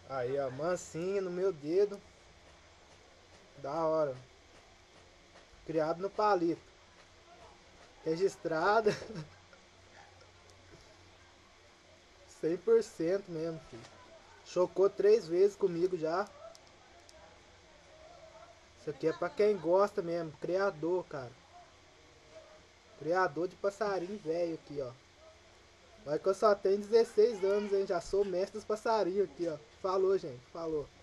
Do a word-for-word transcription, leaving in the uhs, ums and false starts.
Aí, ó, mansinho no meu dedo. Da hora. Criado no palito. Registrada. cem por cento mesmo, filho. Chocou três vezes comigo já. Isso aqui é pra quem gosta mesmo. Criador, cara. Criador de passarinho velho aqui, ó. Olha que eu só tenho dezesseis anos, hein? Já sou mestre dos passarinhos aqui, ó. Falou, gente. Falou.